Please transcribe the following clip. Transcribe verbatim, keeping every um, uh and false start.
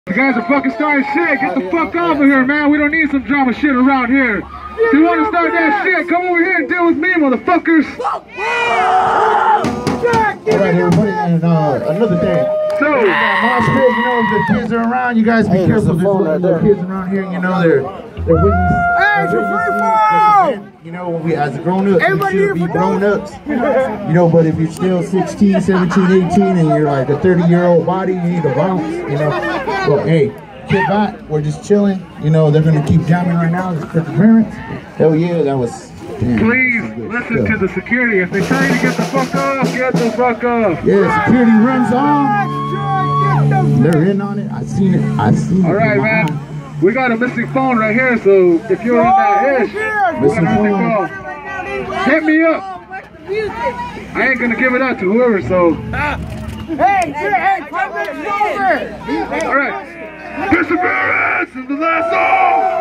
You guys are fucking starting shit. Get the fuck off of here, man. We don't need some drama shit around here. If you want to start that shit, come over here and deal with me, motherfuckers. Alright, everybody, and uh, another thing. So, Mosh pit, you know, if the kids are around, you guys be hey, careful. There's There's right little there. kids around here, you know, they're they're witness. Hey, it's a free fall! You know, we as grown-ups, we should be grown-ups. You know, but if you're still sixteen, seventeen, eighteen, and you're like a thirty-year-old body, you need to bounce, you know. Well, hey, kid back, we're just chilling. You know, they're gonna keep jamming right now for the parents. Hell yeah, that was. Damn, please listen to the security. If they tell you to get the fuck off, get the fuck off. Yeah, security runs on. They're in on it. I seen it. I seen it. All right, man. Eye. We got a missing phone right here, so if you're in that ish, we got a missing phone. Hit me up. I ain't gonna give it out to whoever, so. Hey, hey, come over. All right. Perseverance is the last song.